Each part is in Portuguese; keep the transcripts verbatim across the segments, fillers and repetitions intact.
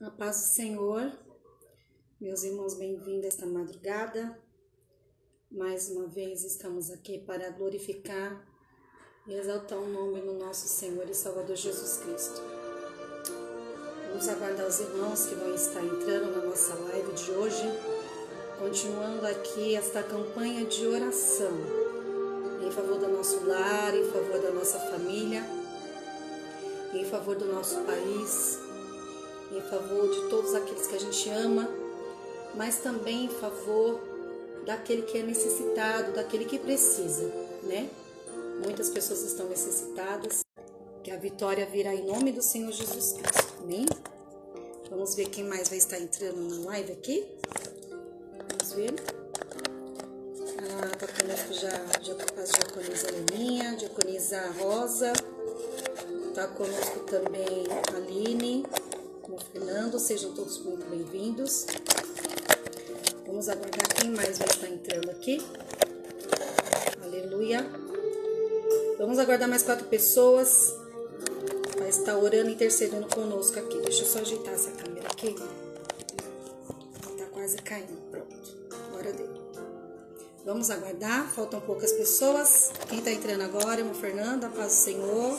A paz do Senhor, meus irmãos, bem-vindos esta madrugada. Mais uma vez estamos aqui para glorificar e exaltar o nome do nosso Senhor e Salvador Jesus Cristo. Vamos aguardar os irmãos que vão estar entrando na nossa live de hoje, continuando aqui esta campanha de oração em favor do nosso lar, em favor da nossa família, em favor do nosso país, em favor de todos aqueles que a gente ama, mas também em favor daquele que é necessitado, daquele que precisa, né? Muitas pessoas estão necessitadas, que a vitória virá em nome do Senhor Jesus Cristo, amém? Vamos ver quem mais vai estar entrando na live aqui. Vamos ver. Ah, tá conosco já, já a diaconisa Leninha, diaconisa Rosa, tá conosco também a Aline, o Fernando, sejam todos muito bem-vindos. Vamos aguardar quem mais vai estar entrando aqui. Aleluia. Vamos aguardar mais quatro pessoas. Vai estar orando e intercedendo conosco aqui. Deixa eu só ajeitar essa câmera aqui. Tá quase caindo. Pronto. Glória a Deus. Vamos aguardar. Faltam poucas pessoas. Quem tá entrando agora é o Fernando. A paz do Senhor.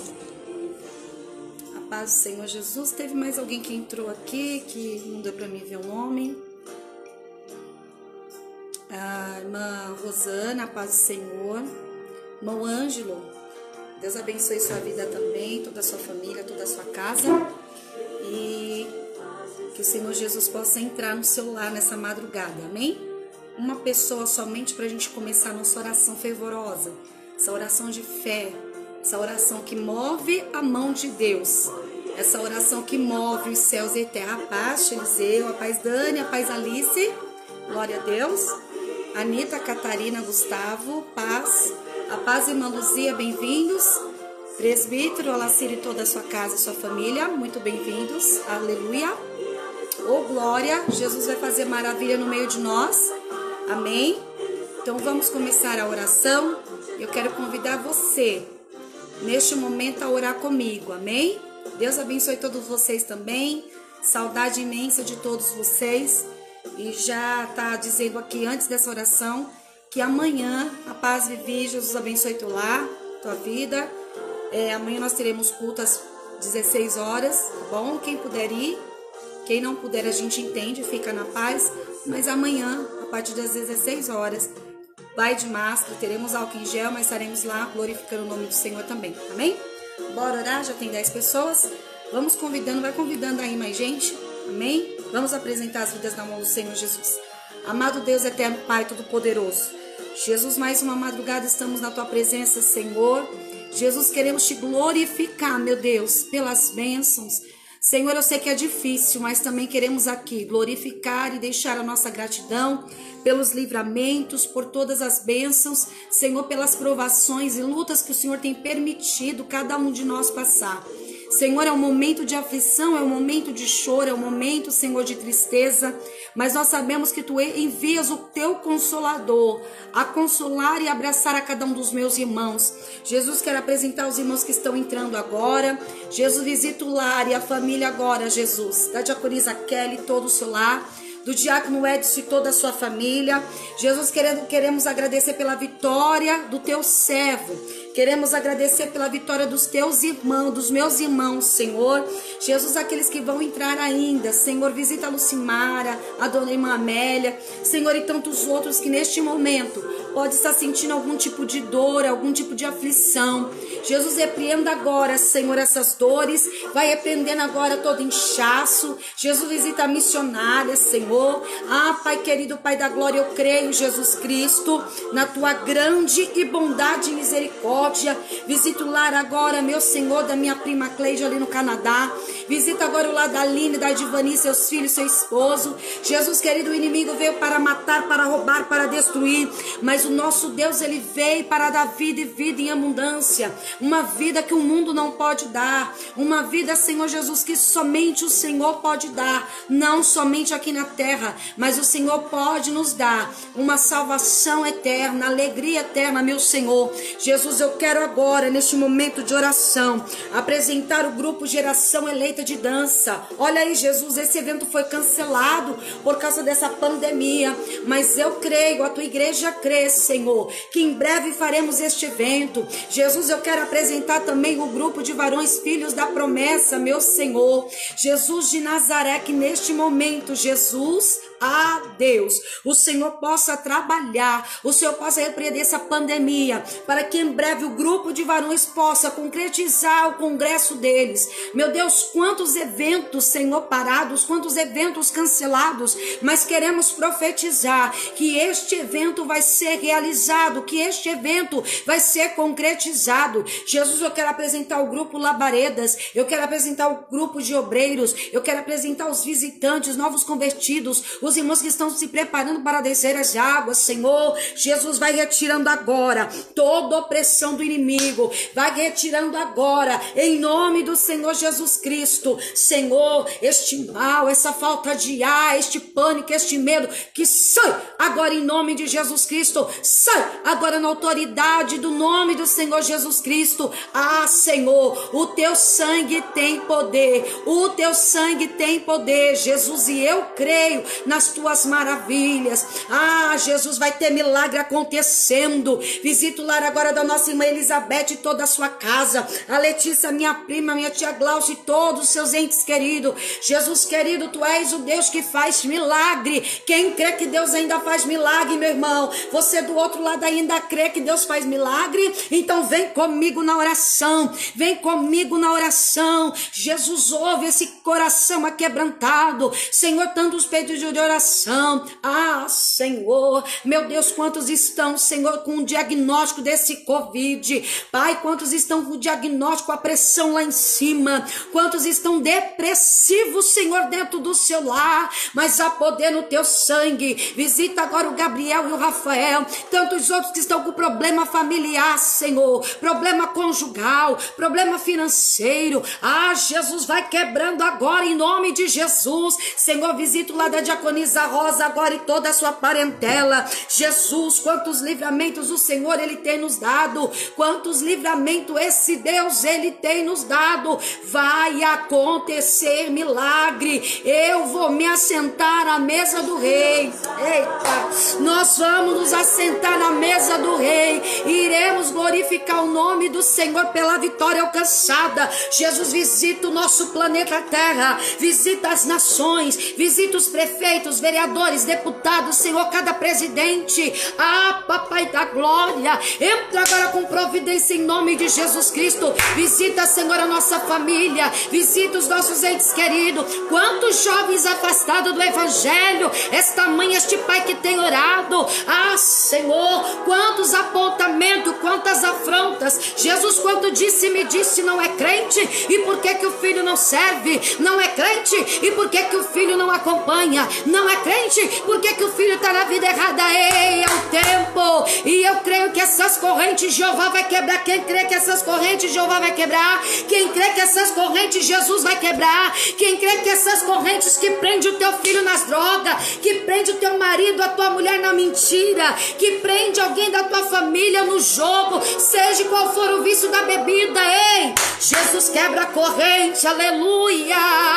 A paz do Senhor Jesus. Teve mais alguém que entrou aqui que não deu pra mim ver o nome. A irmã Rosana, a paz do Senhor. Irmão Ângelo, Deus abençoe sua vida também, toda a sua família, toda a sua casa. E que o Senhor Jesus possa entrar no seu lar nessa madrugada, amém? Uma pessoa somente para a gente começar a nossa oração fervorosa. Essa oração de fé, essa oração que move a mão de Deus. Essa oração que move os céus e terra. A paz, Eliseu, a paz Dani, a paz Alice. Glória a Deus. Anitta, Catarina, Gustavo, paz. A paz, irmã Luzia, bem-vindos. Presbítero, Alacir e toda a sua casa e sua família, muito bem-vindos. Aleluia. Oh, glória. Jesus vai fazer maravilha no meio de nós. Amém. Então vamos começar a oração. Eu quero convidar você, neste momento, a orar comigo. Amém. Deus abençoe todos vocês também. Saudade imensa de todos vocês. E já está dizendo aqui antes dessa oração que amanhã a paz vive, Jesus abençoe teu lar, tua vida. É, amanhã nós teremos culto às dezesseis horas, tá bom? Quem puder ir, quem não puder a gente entende, fica na paz. Mas amanhã, a partir das dezesseis horas, vai de máscara, teremos álcool em gel, mas estaremos lá glorificando o nome do Senhor também, amém? Bora orar, já tem dez pessoas. Vamos convidando, vai convidando aí mais gente, amém? Vamos apresentar as vidas na mão do Senhor Jesus. Amado Deus eterno, Pai Todo-Poderoso, Jesus, mais uma madrugada estamos na Tua presença, Senhor. Jesus, queremos Te glorificar, meu Deus, pelas bênçãos. Senhor, eu sei que é difícil, mas também queremos aqui glorificar e deixar a nossa gratidão pelos livramentos, por todas as bênçãos, Senhor, pelas provações e lutas que o Senhor tem permitido cada um de nós passar. Senhor, é um momento de aflição, é um momento de choro, é um momento, Senhor, de tristeza, mas nós sabemos que Tu envias o Teu Consolador a consolar e abraçar a cada um dos meus irmãos. Jesus, quero apresentar os irmãos que estão entrando agora. Jesus, visita o lar e a família agora, Jesus. Da diaconisa Kelly, todo o seu lar, do diácono Edson e toda a sua família. Jesus, querendo, queremos agradecer pela vitória do Teu servo. Queremos agradecer pela vitória dos Teus irmãos, dos meus irmãos, Senhor. Jesus, aqueles que vão entrar ainda. Senhor, visita a Lucimara, a dona irmã Amélia. Senhor, e tantos outros que neste momento pode estar sentindo algum tipo de dor, algum tipo de aflição. Jesus, repreenda agora, Senhor, essas dores. Vai repreendendo agora todo inchaço. Jesus, visita a missionária, Senhor. Ah, Pai querido, Pai da glória, eu creio, Jesus Cristo, na Tua grande e bondade e misericórdia. Visita o lar agora, meu Senhor, da minha prima Cleide ali no Canadá. Visita agora o lar da Aline, da Divani, seus filhos, seu esposo. Jesus querido, o inimigo veio para matar, para roubar, para destruir. Mas o nosso Deus, Ele veio para dar vida e vida em abundância. Uma vida que o mundo não pode dar. Uma vida, Senhor Jesus, que somente o Senhor pode dar. Não somente aqui na terra, mas o Senhor pode nos dar uma salvação eterna, alegria eterna, meu Senhor. Jesus, eu quero agora, neste momento de oração, apresentar o grupo Geração Eleita colheita de dança. Olha aí, Jesus, esse evento foi cancelado por causa dessa pandemia, mas eu creio, a tua igreja crê, Senhor, que em breve faremos este evento. Jesus, eu quero apresentar também o grupo de varões filhos da promessa, meu Senhor. Jesus de Nazaré, que neste momento, Jesus, a Deus, o Senhor possa trabalhar, o Senhor possa repreender essa pandemia, para que em breve o grupo de varões possa concretizar o congresso deles. Meu Deus, quantos eventos, Senhor, parados, quantos eventos cancelados, mas queremos profetizar que este evento vai ser realizado, que este evento vai ser concretizado. Jesus, eu quero apresentar o grupo Labaredas, eu quero apresentar o grupo de obreiros, eu quero apresentar os visitantes, novos convertidos, os irmãos que estão se preparando para descer as águas. Senhor, Jesus vai retirando agora toda opressão do inimigo, vai retirando agora, em nome do Senhor Jesus Cristo. Senhor, este mal, essa falta de ar, este pânico, este medo, que sai agora em nome de Jesus Cristo, sai agora na autoridade do nome do Senhor Jesus Cristo. Ah, Senhor, o teu sangue tem poder, o teu sangue tem poder, Jesus, e eu creio nas tuas maravilhas. Ah, Jesus, vai ter milagre acontecendo. Visita o lar agora da nossa irmã Elizabeth e toda a sua casa, a Letícia, minha prima, minha tia Glaucia e todos os seus entes queridos. Jesus querido, tu és o Deus que faz milagre. Quem crê que Deus ainda faz milagre, meu irmão? Você do outro lado ainda crê que Deus faz milagre? Então vem comigo na oração, vem comigo na oração. Jesus, ouve esse coração aquebrantado, Senhor, tantos pedidos de oração. Ah, Senhor, meu Deus, quantos estão, Senhor, com o diagnóstico desse Covid? Pai, quantos estão com o diagnóstico, a pressão lá em cima? Quantos estão depressivos, Senhor, dentro do seu lar? Mas há poder no teu sangue. Visita agora o Gabriel e o Rafael, tantos outros que estão com problema familiar, Senhor, problema conjugal, problema financeiro. Ah, Jesus, vai quebrando agora em nome de Jesus. Senhor, visita o lado da diaconisa Rosa agora e toda a sua parentela. Jesus, quantos livramentos o Senhor ele tem nos dado, quantos livramentos esse Deus ele tem nos dado. Vai acontecer milagre. Eu vou me assentar à mesa do rei. Eita, nós vamos nos assentar na mesa do rei e iremos glorificar o nome do Senhor pela vitória alcançada. Jesus, visita o nosso planeta Terra, visita as nações, visita os prefeitos, vereadores, deputados, Senhor, cada presidente. Ah, papai da glória, entra agora com providência em nome de Jesus Cristo. Visita, Senhor, a nossa família, visita os nossos entes queridos. Quantos jovens afastados do evangelho, esta mãe, este pai que tem orado. Ah, Senhor, quantos apontamentos, quantas afrontas. Jesus, quando disse, me disse, não é crente, e por que que o filho não serve? Não é crente, e por que que o filho não acompanha? Não é crente, por que que o filho está na vida errada? Ei, é o tempo, e eu creio que essas correntes Jeová vai quebrar. Quem crê que essas correntes Jeová vai quebrar? Quem crê que essas correntes Jesus vai quebrar? Quem crê que essas correntes que prende o teu filho nas drogas, que prende o teu marido, a tua mulher na mentira, que prende alguém da tua família no jogo, seja qual for o vício da bebida, ei, Jesus quebra a corrente, aleluia.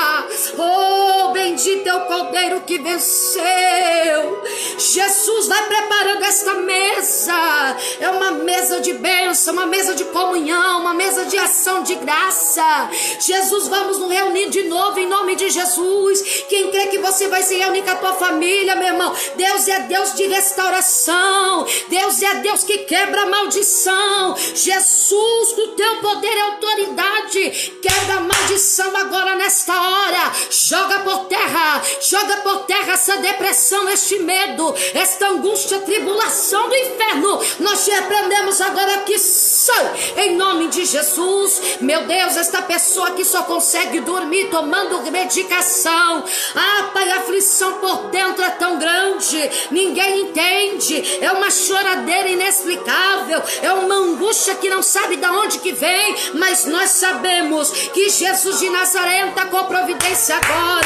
Oh, bendito é o Cordeiro que venceu. Jesus vai preparando esta mesa, é uma mesa de bênção, uma mesa de comunhão, uma mesa de ação de graça. Jesus, vamos nos reunir de novo em nome de Jesus. Quem crê que você vai se reunir com a tua família, meu irmão, Deus é Deus de restauração, Deus é Deus que quebra a maldição. Jesus, com o teu poder e autoridade, quebra a maldição agora nesta hora. Joga por terra, joga por terra essa depressão, este medo, esta angústia, tribulação do inferno. Nós te repreendemos agora que sai em nome de Jesus. Meu Deus, esta pessoa que só consegue dormir tomando medicação. Ah, Pai, a aflição por dentro é tão grande, ninguém entende, é uma choradeira inexplicável, é uma angústia que não sabe de onde que vem, mas nós sabemos que Jesus de Nazaré está com providência agora.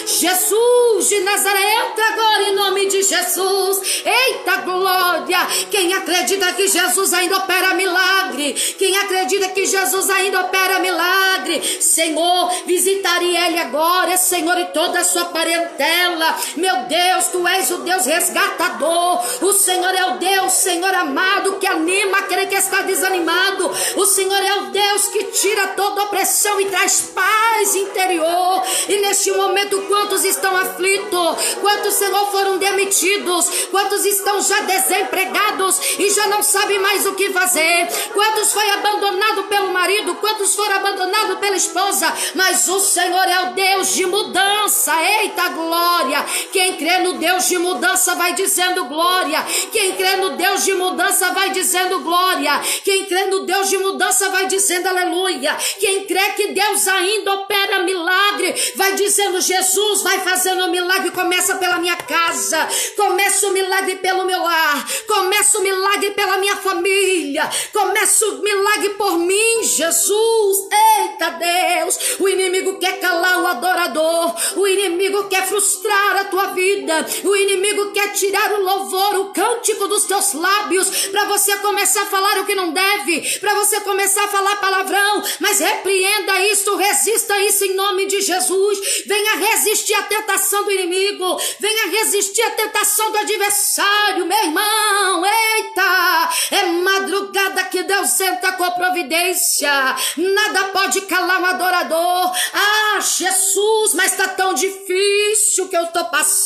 Jesus de Nazaré, entra agora em nome de Jesus. Eita glória! Quem acredita que Jesus ainda opera milagre, quem acredita que Jesus ainda opera milagre, Senhor, visitaria ele agora, Senhor, e toda a sua parentela. Meu Deus, tu és o Deus resgatador. O Senhor é o Deus, Senhor amado, que anima aquele que está desanimado. O Senhor é o Deus que tira toda opressão e traz paz interior. E neste momento, quantos estão aflitos? Quantos, Senhor, foram demitidos? Quantos estão já desempregados e já não sabem mais o que fazer? Quantos foi abandonado pelo marido? Quantos foram abandonados pela esposa? Mas o Senhor é o Deus de mudança. Eita glória! Quem crê no Deus de mudança vai dizendo glória. Quem crê no Deus de mudança vai dizendo glória. Quem crê no Deus de mudança vai dizendo aleluia. Quem crê que Deus ainda opera milagre vai dizendo Jesus vai fazendo o milagre. Começa pela minha casa, começa o milagre pelo meu lar, começa o milagre pela minha família, começa o milagre por mim, Jesus. Eita Deus, o inimigo quer calar o adorador, o inimigo quer frustrar a tua vida, o inimigo quer tirar o louvor, o cântico dos teus lábios, para você começar a falar o que não deve, para você começar a falar palavrão. Mas repreenda isso, resista isso em nome de Jesus. Venha resistir à tentação do inimigo, venha resistir à tentação do adversário, meu irmão. Eita, é madrugada que Deus entra com a providência. Nada pode calar um adorador. Ah, Jesus, mas está tão difícil que eu estou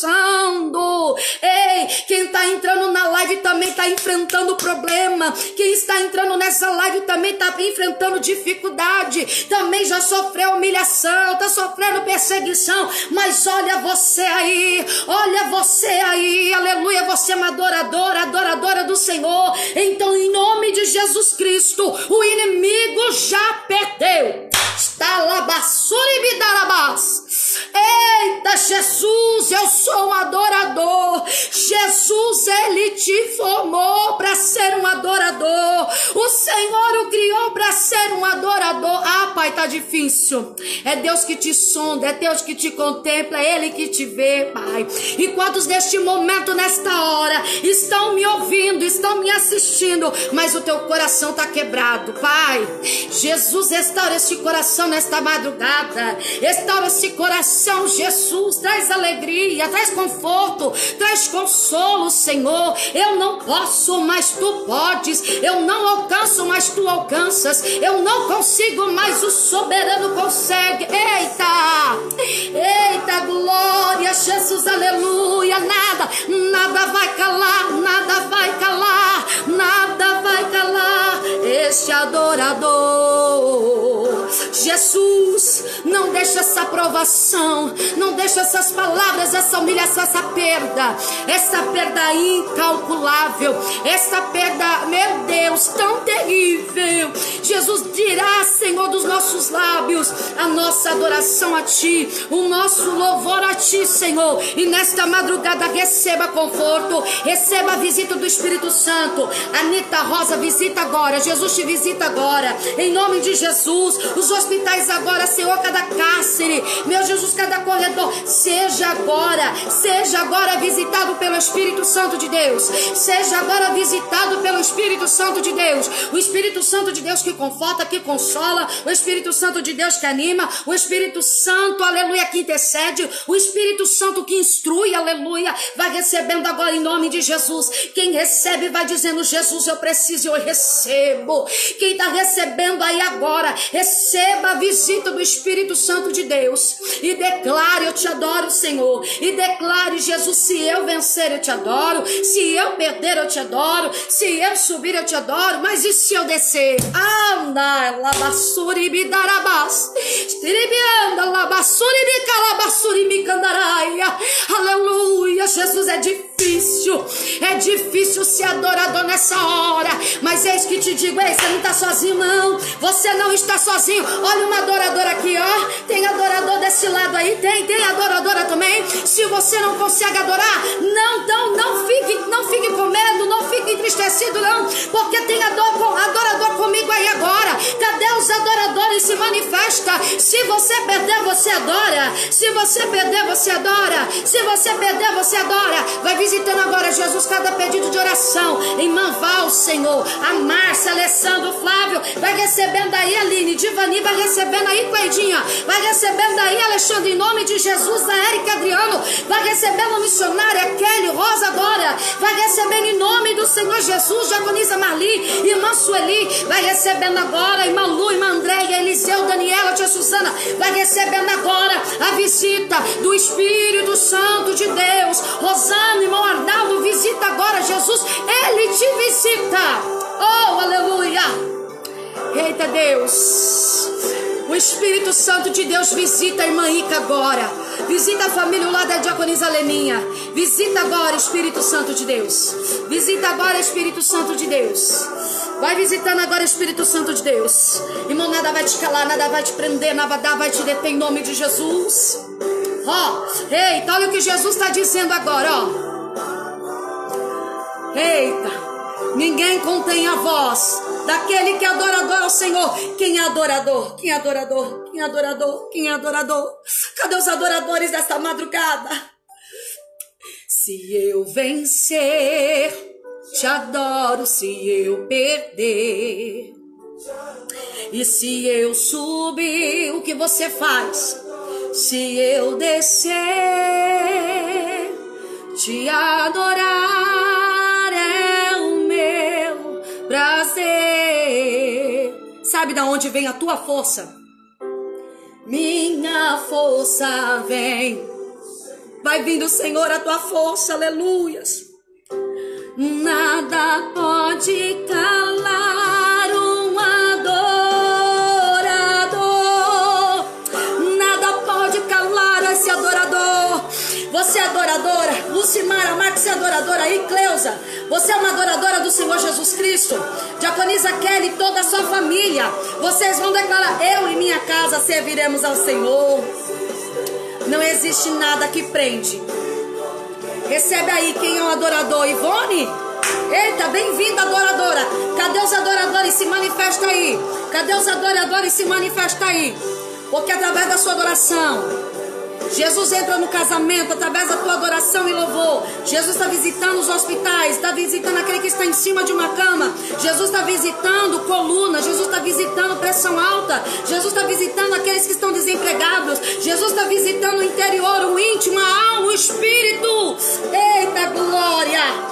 passando. Ei, quem está entrando na live também está enfrentando problema. Quem está entrando nessa live também está enfrentando dificuldade, também já sofreu humilhação, está sofrendo perseguição. Mas olha você aí, olha você aí, aleluia, você é uma adoradora, adoradora do Senhor. Então, em nome de Jesus Cristo, o inimigo já perdeu. Está labassuribidarabás. Eita Jesus, eu sou um adorador. Jesus, ele te formou para ser um adorador. O Senhor o criou para ser um adorador. Ah, Pai, tá difícil. É Deus que te sonda, é Deus que te contempla, é Ele que te vê, Pai. E quantos neste momento, nesta hora, estão me ouvindo, estão me assistindo, mas o teu coração tá quebrado, Pai. Jesus, restaura este coração nesta madrugada. Restaura esse coração, Jesus. Traz alegria, traz conforto, traz consolo, Senhor. Eu não posso, mas tu podes. Eu não alcanço, mas tu alcanças. Eu não consigo, mas o soberano consegue. Eita, eita glória, Jesus, aleluia. Nada, nada vai calar, nada vai calar, nada vai calar este adorador. Jesus, não deixa essa provação, não deixa essas palavras, essa humilhação, essa perda, essa perda incalculável, essa perda, meu Deus, tão terrível. Jesus dirá, Senhor, dos nossos lábios, a nossa adoração a Ti, o nosso louvor a Ti, Senhor. E nesta madrugada receba conforto, receba a visita do Espírito Santo. Anita Rosa, visita agora, Jesus te visita agora, em nome de Jesus. Os hospitais agora, Senhor, cada cárcere, meu Jesus, cada corredor, seja agora, seja agora visitado pelo Espírito Santo de Deus, seja agora visitado pelo Espírito Santo de Deus, o Espírito Santo de Deus que conforta, que consola, o Espírito Santo de Deus que anima, o Espírito Santo, aleluia, que intercede, o Espírito Santo que instrui, aleluia, vai recebendo agora em nome de Jesus. Quem recebe vai dizendo, Jesus, eu preciso e eu recebo. Quem está recebendo aí agora, receba a visita do Espírito Santo de Deus e declare, eu te adoro, Senhor, e declare, Jesus, se eu vencer eu te adoro, se eu perder eu te adoro, se eu subir eu te adoro, mas e se eu descer? Anda, labassuribidarabás, estiribianda, labassuribicarabassuribicandaraia, aleluia. Jesus, é difícil, é difícil ser adorador nessa hora, mas eis que te digo, ei, você não está sozinho não, você não está sozinho. Olha uma adoradora aqui, ó, tem adorador desse lado aí, tem, tem adoradora também. Se você não consegue adorar, não, não, não fique, não fique com medo, não fique entristecido não, porque tem ador, adorador comigo aí agora. Cadê os adoradores? Se manifesta. Se você perder, você adora. Se você perder, você adora. Se você perder, você adora. Vai visitando agora, Jesus, cada pedido de oração. Irmã Val, Senhor. A Márcia, Alessandro, Flávio. Vai recebendo aí, Aline, Divani. Vai recebendo aí, Coedinha. Vai recebendo aí, Alexandre, em nome de Jesus. Da Érica, Adriano. Vai recebendo a missionária Kelly, Rosa, Dora. Vai recebendo em nome do Senhor Jesus. Diaconisa Marli, irmã Sueli. Vai recebendo agora, irmã Lu, irmã Andréia, Eliseu, Daniela, tia Susana. Vai recebendo agora a visita do Espírito Santo de Deus. Rosana, irmão Arnaldo, visita agora Jesus. Ele te visita. Oh, aleluia. Eita Deus. O Espírito Santo de Deus visita a irmã Ica agora. Visita a família lá da diaconisa Leninha. Visita agora, Espírito Santo de Deus. Visita agora, Espírito Santo de Deus. Vai visitando agora, Espírito Santo de Deus. Irmão, nada vai te calar, nada vai te prender, nada vai te deter em nome de Jesus. Ó, oh, eita, olha o que Jesus está dizendo agora, ó. Eita. Ninguém contém a voz daquele que é adorador ao Senhor. Quem é adorador? Quem é adorador? Quem é adorador? Quem é adorador? Cadê os adoradores desta madrugada? Se eu vencer, te adoro. Se eu perder, e se eu subir, o que você faz? Se eu descer, te adorar prazer. Sabe da onde vem a tua força? Minha força vem. Vai vindo, Senhor, a tua força, aleluias. Nada pode calar um adorador. Nada pode calar esse adorador. Você é adoradora? Lucimara, Marcos é adoradora aí, Cleusa. Você é uma adoradora do Senhor Jesus Cristo. Diaconisa Kelly, toda a sua família. Vocês vão declarar: eu e minha casa serviremos ao Senhor. Não existe nada que prende. Recebe aí quem é o adorador. Ivone? Eita, bem-vinda, adoradora. Cadê os adoradores? Se manifesta aí. Cadê os adoradores? Se manifesta aí. Porque através da sua adoração, Jesus entra no casamento através da tua adoração e louvor. Jesus está visitando os hospitais, está visitando aquele que está em cima de uma cama. Jesus está visitando coluna, Jesus está visitando pressão alta. Jesus está visitando aqueles que estão desempregados. Jesus está visitando o interior, o íntimo, a alma, o espírito. Eita glória!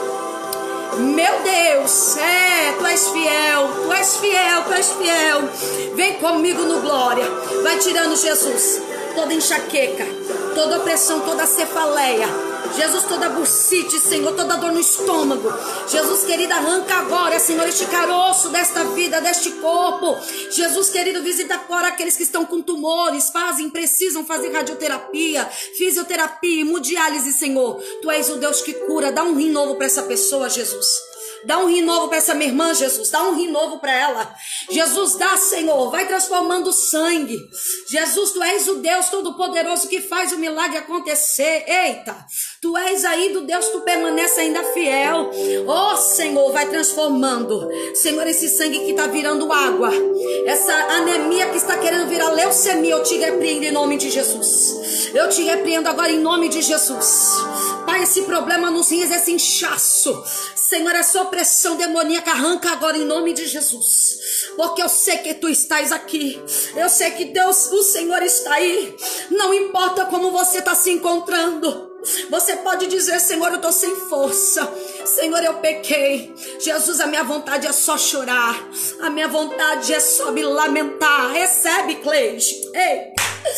Meu Deus, é, tu és fiel, tu és fiel, tu és fiel. Vem comigo no glória. Vai tirando, Jesus, toda enxaqueca, toda opressão, toda cefaleia. Jesus, toda bursite, Senhor, toda dor no estômago. Jesus, querido, arranca agora, Senhor, este caroço desta vida, deste corpo. Jesus, querido, visita agora aqueles que estão com tumores, fazem, precisam fazer radioterapia, fisioterapia, hemodiálise, Senhor. Tu és o Deus que cura. Dá um rim novo para essa pessoa, Jesus. Dá um rim novo para essa minha irmã, Jesus. Dá um rim novo para ela. Jesus, dá, Senhor. Vai transformando o sangue. Jesus, tu és o Deus Todo-Poderoso que faz o milagre acontecer. Eita, tu és aí do Deus, tu permanece ainda fiel. Oh, Senhor, vai transformando. Senhor, esse sangue que está virando água, essa anemia que está querendo virar leucemia, eu te repreendo em nome de Jesus. Eu te repreendo agora em nome de Jesus. Pai, esse problema nos rins, esse inchaço, Senhor, essa opressão demoníaca, arranca agora em nome de Jesus. Porque eu sei que tu estás aqui. Eu sei que Deus, o Senhor está aí. Não importa como você está se encontrando. Você pode dizer: Senhor, eu estou sem força. Senhor, eu pequei. Jesus, a minha vontade é só chorar. A minha vontade é só me lamentar. Recebe, Cleide. Ei,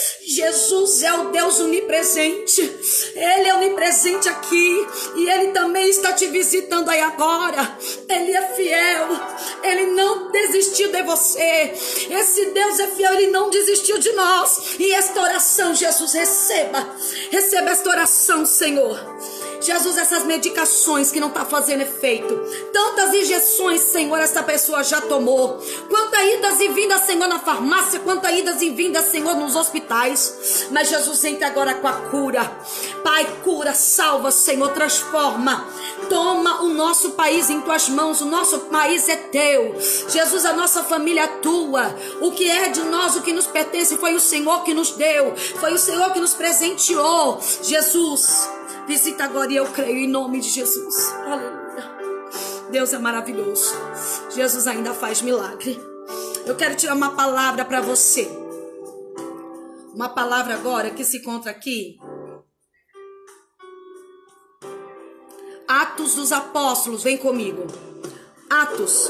Jesus é o Deus onipresente. Ele é onipresente aqui. E Ele também está te visitando aí agora. Ele é fiel. Ele não desistiu de você. Esse Deus é fiel. Ele não desistiu de nós. E esta oração, Jesus, receba. Receba esta oração, Senhor. Jesus, essas medicações que não tá fazendo efeito. Tantas injeções, Senhor, essa pessoa já tomou. Quantas idas e vindas, Senhor, na farmácia. Quantas idas e vindas, Senhor, nos hospitais. Mas Jesus entra agora com a cura. Pai, cura, salva, Senhor, transforma. Toma o nosso país em tuas mãos. O nosso país é teu. Jesus, a nossa família é tua. O que é de nós, o que nos pertence, foi o Senhor que nos deu. Foi o Senhor que nos presenteou. Jesus, visita agora e eu creio em nome de Jesus. Aleluia. Deus é maravilhoso. Jesus ainda faz milagre. Eu quero tirar uma palavra para você. Uma palavra agora que se encontra aqui. Atos dos Apóstolos, vem comigo. Atos,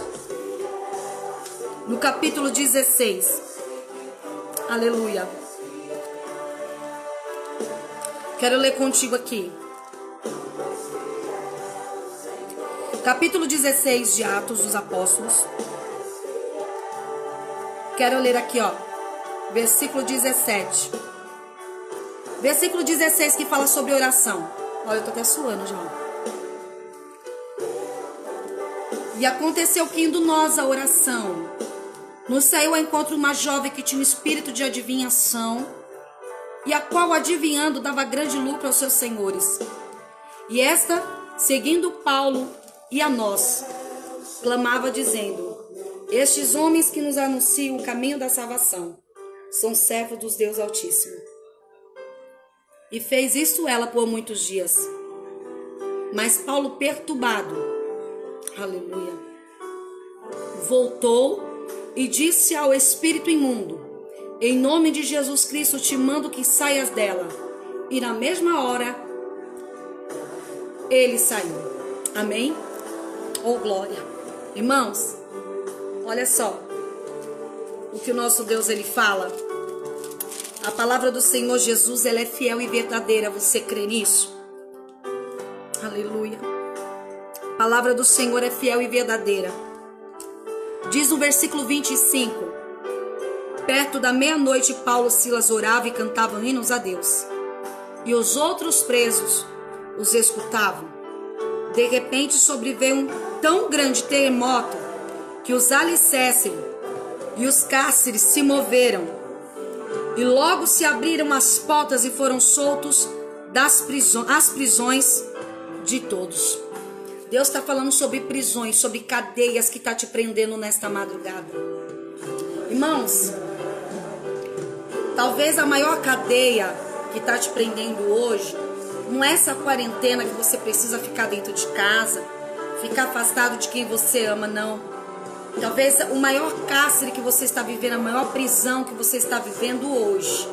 no capítulo dezesseis. Aleluia. Quero ler contigo aqui. Capítulo dezesseis de Atos dos Apóstolos. Quero ler aqui, ó. Versículo dezessete. Versículo dezesseis que fala sobre oração. Olha, eu tô até suando já. E aconteceu que indo nós à oração, nos saiu ao encontro uma jovem que tinha um espírito de adivinhação, e a qual, adivinhando, dava grande lucro aos seus senhores. E esta, seguindo Paulo e a nós, clamava dizendo: estes homens que nos anunciam o caminho da salvação são servos dos Deus Altíssimo. E fez isso ela por muitos dias. Mas Paulo, perturbado, aleluia, voltou e disse ao espírito imundo: em nome de Jesus Cristo te mando que saias dela. E na mesma hora ele saiu. Amém? Oh, glória. Irmãos, olha só o que o nosso Deus ele fala. A palavra do Senhor Jesus, ela é fiel e verdadeira. Você crê nisso? Aleluia. A palavra do Senhor é fiel e verdadeira. Diz no versículo vinte e cinco: perto da meia-noite, Paulo e Silas oravam e cantavam hinos a Deus, e os outros presos os escutavam. De repente sobreveio um tão grande terremoto que os alicerces e os cárceres se moveram, e logo se abriram as portas e foram soltos das prisões, as prisões de todos. Deus está falando sobre prisões, sobre cadeias que está te prendendo nesta madrugada. Irmãos, talvez a maior cadeia que está te prendendo hoje não é essa quarentena que você precisa ficar dentro de casa, ficar afastado de quem você ama, não. Talvez o maior cárcere que você está vivendo, a maior prisão que você está vivendo hoje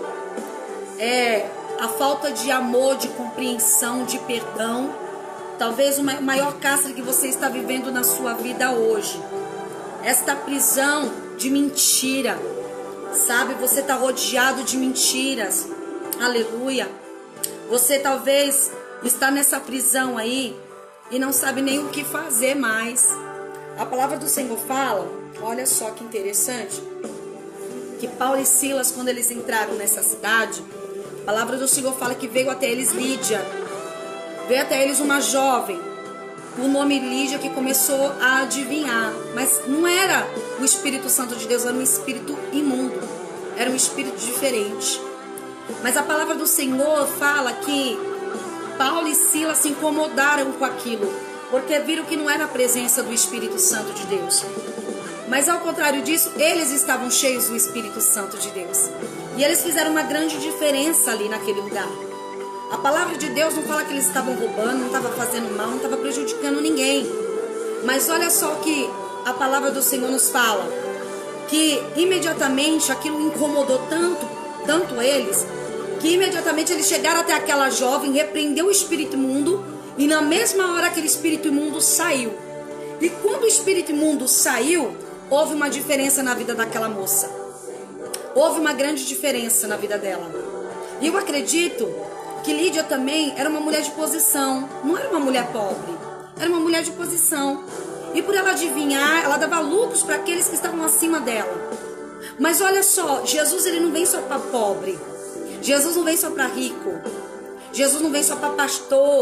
é a falta de amor, de compreensão, de perdão. Talvez o maior cárcere que você está vivendo na sua vida hoje, esta prisão de mentira, sabe? Você está rodeado de mentiras, aleluia. Você talvez está nessa prisão aí e não sabe nem o que fazer mais. A palavra do Senhor fala, olha só que interessante, que Paulo e Silas, quando eles entraram nessa cidade, a palavra do Senhor fala que veio até eles Lídia. Veio até eles uma jovem, o nome Lídia, que começou a adivinhar. Mas não era o Espírito Santo de Deus, era um espírito imundo. Era um espírito diferente. Mas a palavra do Senhor fala que Paulo e Silas se incomodaram com aquilo, porque viram que não era a presença do Espírito Santo de Deus. Mas ao contrário disso, eles estavam cheios do Espírito Santo de Deus. E eles fizeram uma grande diferença ali naquele lugar. A palavra de Deus não fala que eles estavam roubando, não estava fazendo mal, não estava prejudicando ninguém. Mas olha só que a palavra do Senhor nos fala, que imediatamente aquilo incomodou tanto, tanto eles, que imediatamente eles chegaram até aquela jovem, repreendeu o espírito imundo, e na mesma hora aquele espírito imundo saiu. E quando o espírito imundo saiu, houve uma diferença na vida daquela moça. Houve uma grande diferença na vida dela. E eu acredito que Lídia também era uma mulher de posição, não era uma mulher pobre, era uma mulher de posição. E por ela adivinhar, ela dava lucros para aqueles que estavam acima dela. Mas olha só, Jesus ele não vem só para pobre, Jesus não vem só para rico, Jesus não vem só para pastor,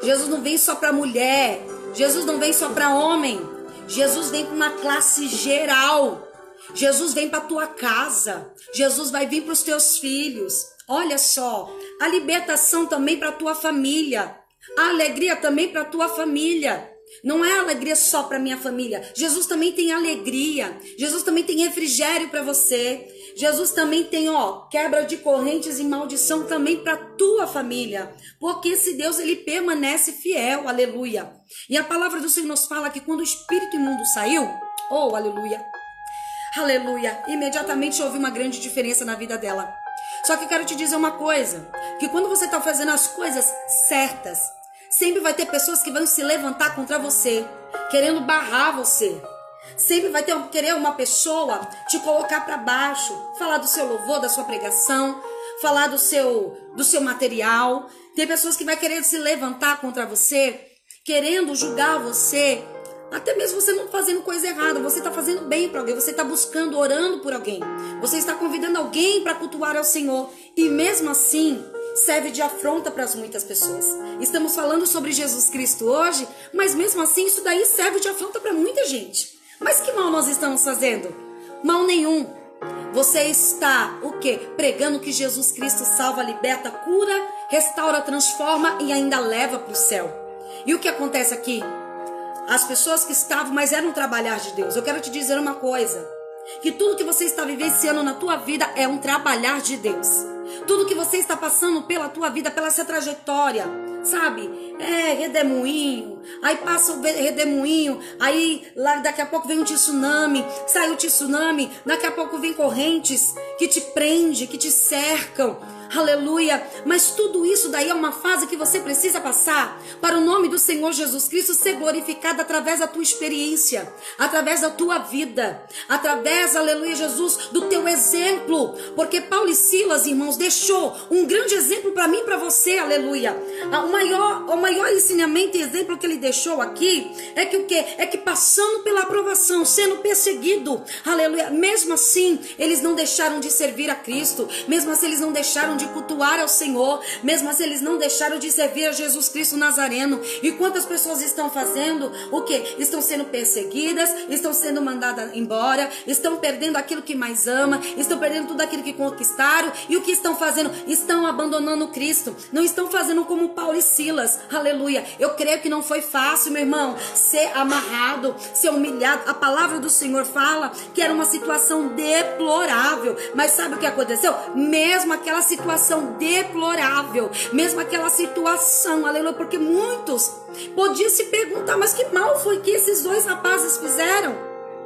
Jesus não vem só para mulher. Jesus não vem só para homem. Jesus vem para uma classe geral. Jesus vem para tua casa. Jesus vai vir para os teus filhos. Olha só, a libertação também para tua família. A alegria também para tua família. Não é alegria só para minha família. Jesus também tem alegria. Jesus também tem refrigério para você. Jesus também tem, ó, quebra de correntes e maldição também para tua família. Porque esse Deus, ele permanece fiel, aleluia. E a palavra do Senhor nos fala que quando o espírito imundo saiu, oh, aleluia, aleluia, imediatamente houve uma grande diferença na vida dela. Só que eu quero te dizer uma coisa, que quando você está fazendo as coisas certas, sempre vai ter pessoas que vão se levantar contra você, querendo barrar você. Sempre vai ter, querer uma pessoa te colocar para baixo, falar do seu louvor, da sua pregação, falar do seu, do seu material. Tem pessoas que vai querer se levantar contra você, querendo julgar você, até mesmo você não fazendo coisa errada, você está fazendo bem para alguém, você está buscando, orando por alguém, você está convidando alguém para cultuar ao Senhor, e mesmo assim serve de afronta para muitas pessoas. Estamos falando sobre Jesus Cristo hoje, mas mesmo assim isso daí serve de afronta para muita gente. Mas que mal nós estamos fazendo? Mal nenhum. Você está, o quê? Pregando que Jesus Cristo salva, liberta, cura, restaura, transforma e ainda leva para o céu. E o que acontece aqui? As pessoas que estavam, mas era um trabalhar de Deus. Eu quero te dizer uma coisa, que tudo que você está vivenciando na tua vida é um trabalhar de Deus. Tudo que você está passando pela tua vida, pela essa trajetória, sabe? É redemoinho, aí passa o redemoinho, aí lá daqui a pouco vem um tsunami, sai o tsunami, daqui a pouco vem correntes que te prende, que te cercam. Aleluia, mas tudo isso daí é uma fase que você precisa passar para o nome do Senhor Jesus Cristo ser glorificado através da tua experiência, através da tua vida, através, aleluia, Jesus, do teu exemplo, porque Paulo e Silas, irmãos, deixou um grande exemplo para mim e para você, aleluia. O maior, o maior ensinamento e exemplo que ele deixou aqui é que o que? É que passando pela aprovação, sendo perseguido, aleluia, mesmo assim, eles não deixaram de servir a Cristo, mesmo assim eles não deixaram de de cultuar ao Senhor, mesmo assim eles não deixaram de servir a Jesus Cristo Nazareno. E quantas pessoas estão fazendo o que? Estão sendo perseguidas, estão sendo mandadas embora, estão perdendo aquilo que mais ama, estão perdendo tudo aquilo que conquistaram, e o que estão fazendo? Estão abandonando Cristo, não estão fazendo como Paulo e Silas, aleluia. Eu creio que não foi fácil, meu irmão, ser amarrado, ser humilhado. A palavra do Senhor fala que era uma situação deplorável, mas sabe o que aconteceu? Mesmo aquela situação deplorável, mesmo aquela situação, aleluia, porque muitos podiam se perguntar, mas que mal foi que esses dois rapazes fizeram?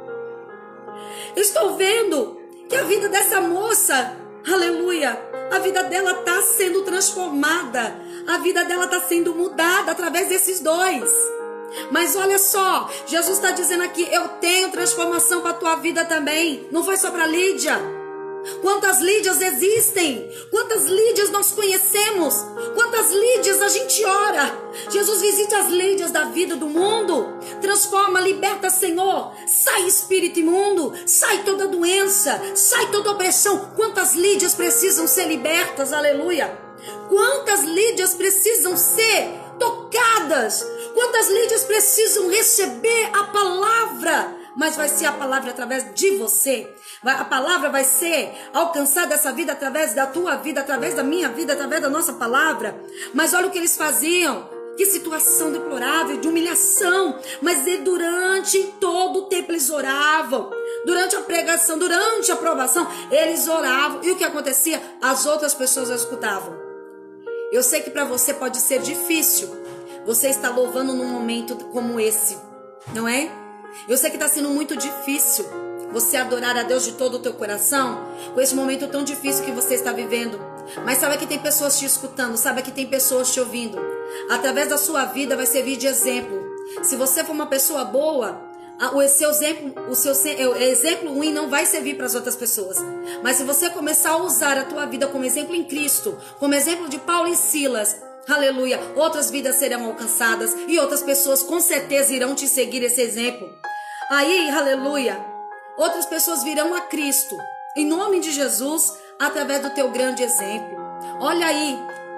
Estou vendo que a vida dessa moça, aleluia, a vida dela está sendo transformada, a vida dela está sendo mudada através desses dois. Mas olha só, Jesus está dizendo aqui, eu tenho transformação para a tua vida também, não foi só para Lídia. Quantas Lídias existem? Quantas Lídias nós conhecemos? Quantas Lídias a gente ora? Jesus visita as Lídias da vida do mundo. Transforma, liberta, Senhor. Sai espírito imundo. Sai toda doença. Sai toda opressão. Quantas Lídias precisam ser libertas? Aleluia. Quantas Lídias precisam ser tocadas? Quantas Lídias precisam receber a palavra? Mas vai ser a palavra através de você. A palavra vai ser alcançada, essa vida, através da tua vida, através da minha vida, através da nossa palavra. Mas olha o que eles faziam. Que situação deplorável, de humilhação. Mas durante todo o tempo eles oravam. Durante a pregação, durante a provação, eles oravam. E o que acontecia? As outras pessoas escutavam. Eu sei que para você pode ser difícil. Você está louvando num momento como esse, não é? Eu sei que está sendo muito difícil você adorar a Deus de todo o teu coração, com esse momento tão difícil que você está vivendo. Mas sabe que tem pessoas te escutando, sabe que tem pessoas te ouvindo. Através da sua vida vai servir de exemplo. Se você for uma pessoa boa, o seu exemplo, o seu exemplo ruim não vai servir para as outras pessoas. Mas se você começar a usar a tua vida como exemplo em Cristo, como exemplo de Paulo e Silas, aleluia, outras vidas serão alcançadas e outras pessoas com certeza irão te seguir esse exemplo. Aí, aleluia, outras pessoas virão a Cristo, em nome de Jesus, através do teu grande exemplo. Olha aí,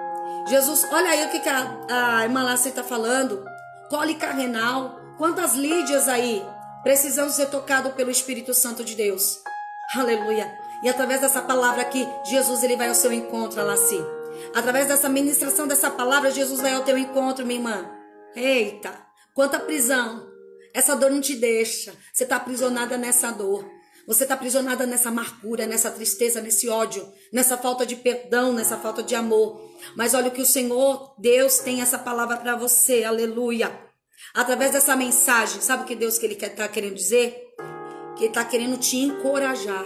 Jesus, olha aí o que, que a, a irmã Lácia está falando. Cólica renal. Quantas Lídias aí precisam ser tocadas pelo Espírito Santo de Deus. Aleluia. E através dessa palavra aqui, Jesus ele vai ao seu encontro, Lácia. Através dessa ministração dessa palavra, Jesus vai ao teu encontro, minha irmã. Eita, quanta prisão. Essa dor não te deixa. Você está aprisionada nessa dor. Você está aprisionada nessa amargura, nessa tristeza, nesse ódio, nessa falta de perdão, nessa falta de amor. Mas olha o que o Senhor, Deus, tem essa palavra para você. Aleluia. Através dessa mensagem, sabe o que Deus que ele está querendo dizer? Que ele está querendo te encorajar,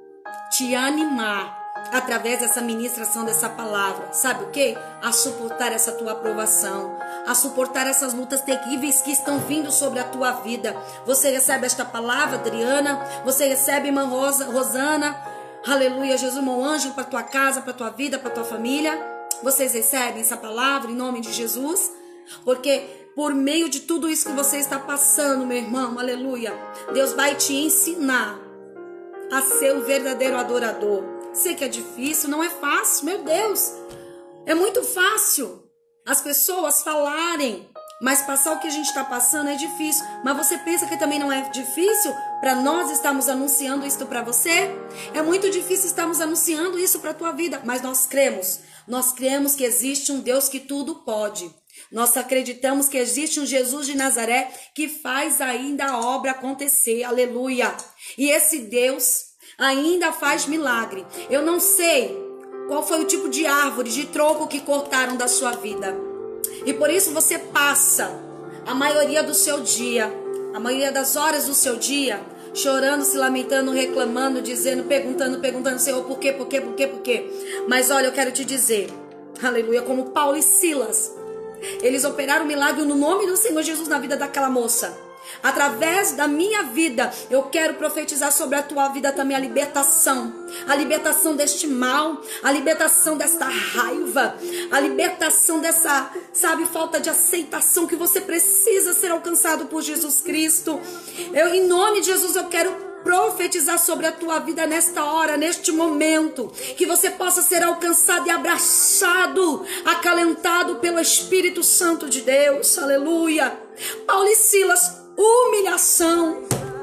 te animar. Através dessa ministração dessa palavra, sabe o que? A suportar essa tua aprovação, a suportar essas lutas terríveis que estão vindo sobre a tua vida. Você recebe esta palavra, Adriana? Você recebe, irmã Rosa, Rosana? Aleluia, Jesus, meu anjo, para tua casa, para tua vida, para tua família. Vocês recebem essa palavra em nome de Jesus? Porque por meio de tudo isso que você está passando, meu irmão, aleluia, Deus vai te ensinar a ser o verdadeiro adorador. Sei que é difícil, não é fácil, meu Deus. É muito fácil as pessoas falarem, mas passar o que a gente está passando é difícil. Mas você pensa que também não é difícil para nós estarmos anunciando isso para você? É muito difícil estarmos anunciando isso para a tua vida, mas nós cremos. Nós cremos que existe um Deus que tudo pode. Nós acreditamos que existe um Jesus de Nazaré que faz ainda a obra acontecer. Aleluia. E esse Deus ainda faz milagre. Eu não sei qual foi o tipo de árvore, de tronco que cortaram da sua vida. E por isso você passa a maioria do seu dia, a maioria das horas do seu dia, chorando, se lamentando, reclamando, dizendo, perguntando, perguntando, Senhor, por quê, por quê, por quê, por quê? Mas olha, eu quero te dizer, aleluia, como Paulo e Silas, eles operaram um milagre no nome do Senhor Jesus na vida daquela moça. Através da minha vida, eu quero profetizar sobre a tua vida também a libertação. A libertação deste mal, a libertação desta raiva, a libertação dessa, sabe, falta de aceitação que você precisa ser alcançado por Jesus Cristo. Eu, em nome de Jesus, eu quero profetizar sobre a tua vida nesta hora, neste momento, que você possa ser alcançado e abraçado, acalentado pelo Espírito Santo de Deus. Aleluia. Paulo e Silas, humilhação.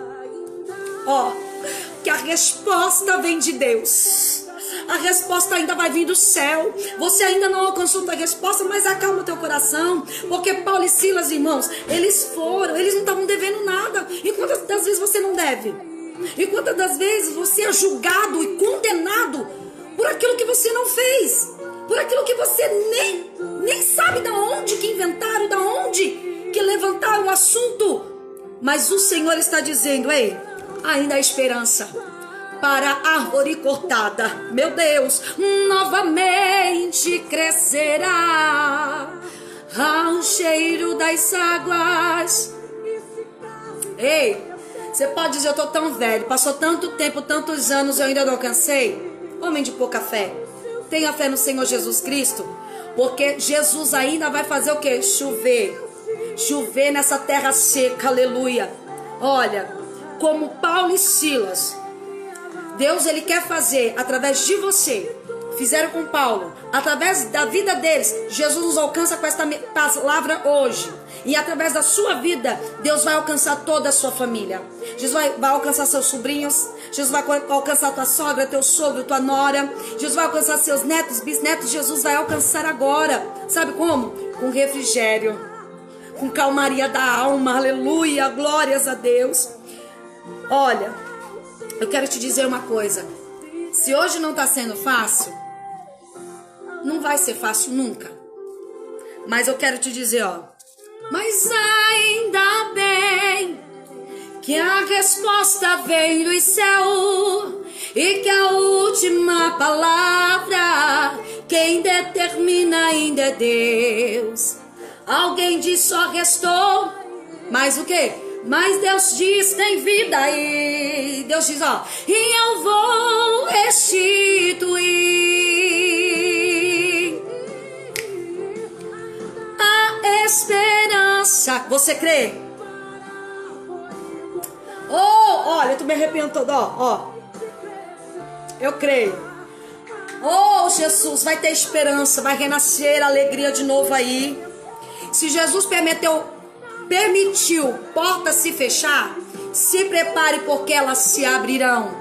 Ó, que a resposta vem de Deus. A resposta ainda vai vir do céu. Você ainda não alcançou a resposta, mas acalma o teu coração. Porque Paulo e Silas, irmãos, eles foram, eles não estavam devendo nada. E quantas das vezes você não deve? E quantas das vezes você é julgado e condenado por aquilo que você não fez? Por aquilo que você nem, nem sabe da onde que inventaram, da onde que levantaram o assunto. Mas o Senhor está dizendo, ei, ainda há esperança para a árvore cortada. Meu Deus, novamente crescerá ao cheiro das águas. Ei, você pode dizer, eu estou tão velho, passou tanto tempo, tantos anos, eu ainda não alcancei. Homem de pouca fé, tenha fé no Senhor Jesus Cristo, porque Jesus ainda vai fazer o quê? Chover. Chover nessa terra seca, aleluia. Olha, como Paulo e Silas, Deus ele quer fazer através de você. Fizeram com Paulo, através da vida deles, Jesus nos alcança com esta palavra hoje. E através da sua vida, Deus vai alcançar toda a sua família. Jesus vai, vai alcançar seus sobrinhos. Jesus vai alcançar tua sogra, teu sogro, tua nora. Jesus vai alcançar seus netos, bisnetos. Jesus vai alcançar agora. Sabe como? Com refrigério, com calmaria da alma. Aleluia, glórias a Deus. Olha, eu quero te dizer uma coisa. Se hoje não está sendo fácil, não vai ser fácil nunca. Mas eu quero te dizer, ó. Mas ainda bem que a resposta vem do céu e que a última palavra quem determina ainda é Deus. Alguém diz só restou, mas o quê? Mas Deus diz tem vida aí. Deus diz, ó, e eu vou restituir a esperança. Você crê? Oh, olha, tu me arrepiando todo, ó, ó. Eu creio. Oh, Jesus, vai ter esperança, vai renascer alegria de novo aí. Se Jesus permitiu, permitiu portas se fechar, se prepare porque elas se abrirão.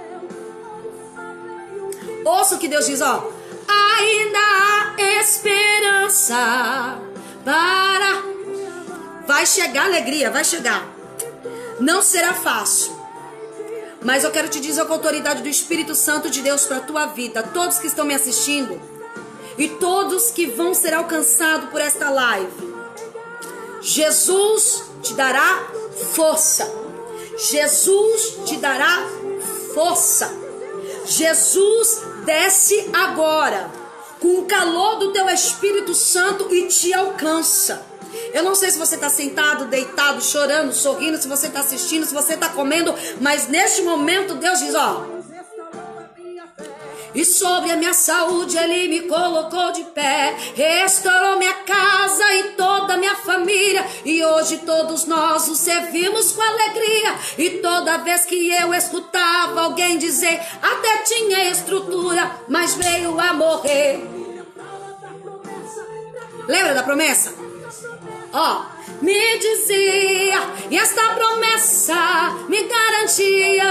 Ouça o que Deus diz, ó. Ainda há esperança para... Vai chegar alegria, vai chegar. Não será fácil. Mas eu quero te dizer com a autoridade do Espírito Santo de Deus para a tua vida. Todos que estão me assistindo e todos que vão ser alcançados por esta live. Jesus te dará força. Jesus te dará força. Jesus desce agora com o calor do teu Espírito Santo e te alcança. Eu não sei se você está sentado, deitado, chorando, sorrindo, se você está assistindo, se você está comendo, mas neste momento Deus diz, ó. E sobre a minha saúde Ele me colocou de pé, restaurou minha casa e toda a minha família, e hoje todos nós o servimos com alegria. E toda vez que eu escutava alguém dizer, até tinha estrutura, mas veio a morrer. Lembra da promessa? Ó, me dizia, e esta promessa me garantia.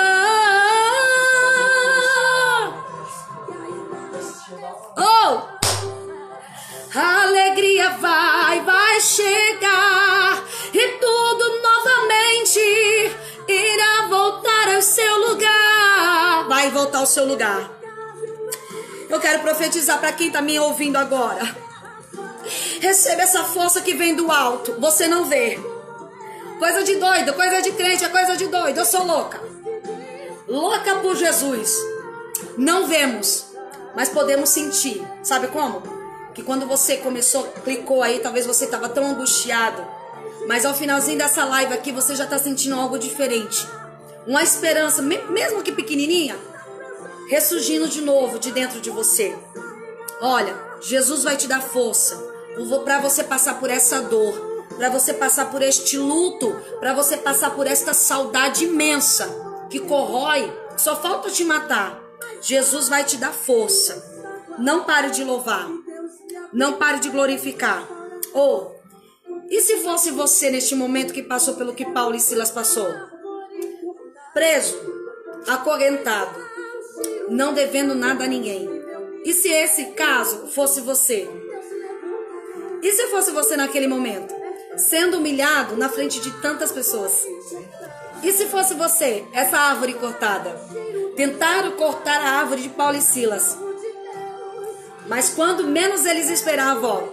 Oh, a alegria vai, vai chegar, e tudo novamente irá voltar ao seu lugar. Vai voltar ao seu lugar. Eu quero profetizar para quem está me ouvindo agora. Receba essa força que vem do alto. Você não vê. Coisa de doido, coisa de crente, é coisa de doido. Eu sou louca. Louca por Jesus. Não vemos, mas podemos sentir. Sabe como? Que quando você começou, clicou aí, talvez você estava tão angustiado, mas ao finalzinho dessa live aqui, você já está sentindo algo diferente. Uma esperança, mesmo que pequenininha, ressurgindo de novo de dentro de você. Olha, Jesus vai te dar força para você passar por essa dor, para você passar por este luto, para você passar por esta saudade imensa que corrói, que só falta te matar. Jesus vai te dar força. Não pare de louvar, não pare de glorificar. Ou, oh, e se fosse você neste momento que passou pelo que Paulo e Silas passou? Preso, acorrentado, não devendo nada a ninguém. E se esse caso fosse você? E se fosse você naquele momento? Sendo humilhado na frente de tantas pessoas? E se fosse você, essa árvore cortada? Tentaram cortar a árvore de Paulo e Silas. Mas quando menos eles esperavam, ó,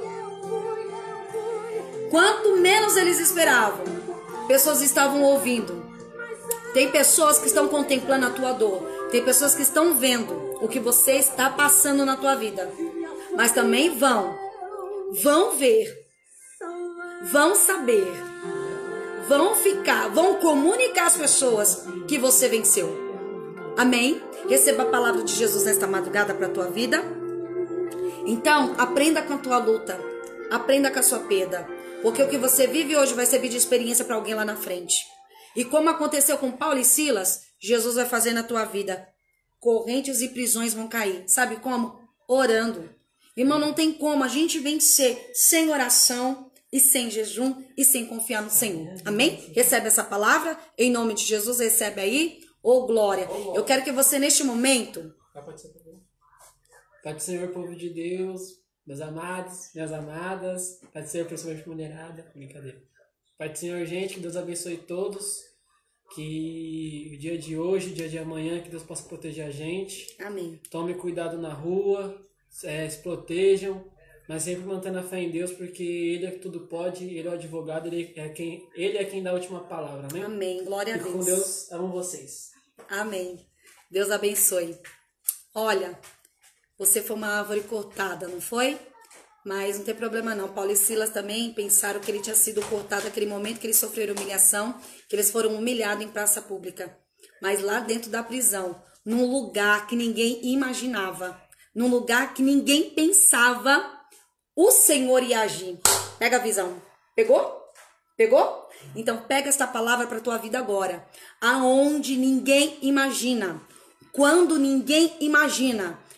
quanto menos eles esperavam, pessoas estavam ouvindo. Tem pessoas que estão contemplando a tua dor. Tem pessoas que estão vendo o que você está passando na tua vida. Mas também vão, vão ver, vão saber, vão ficar, vão comunicar às pessoas que você venceu. Amém? Receba a palavra de Jesus nesta madrugada para a tua vida. Então, aprenda com a tua luta, aprenda com a sua perda, porque o que você vive hoje vai servir de experiência para alguém lá na frente. E como aconteceu com Paulo e Silas, Jesus vai fazer na tua vida. Correntes e prisões vão cair. Sabe como? Orando. Irmão, não tem como a gente vencer sem oração e sem jejum e sem confiar no Senhor. Amém? Recebe essa palavra em nome de Jesus, recebe aí. Ô, glória. Eu quero que você neste momento... Pai do Senhor, povo de Deus, meus amados, minhas amadas, Pai do Senhor, principalmente mulherada, brincadeira. Pai do Senhor, gente, que Deus abençoe todos, que o dia de hoje, o dia de amanhã, que Deus possa proteger a gente. Amém. Tome cuidado na rua, é, se protejam, mas sempre mantendo a fé em Deus, porque Ele é que tudo pode, Ele é o advogado, Ele é quem, ele é quem dá a última palavra, amém? Amém, glória a Deus. E com Deus, amo vocês. Amém. Deus abençoe. Olha, você foi uma árvore cortada, não foi? Mas não tem problema não. Paulo e Silas também pensaram que ele tinha sido cortado naquele momento que eles sofreram humilhação, que eles foram humilhados em praça pública. Mas lá dentro da prisão, num lugar que ninguém imaginava, num lugar que ninguém pensava, o Senhor ia agir. Pega a visão. Pegou? Pegou? Então pega esta palavra para a tua vida agora. Aonde ninguém imagina, quando ninguém imagina,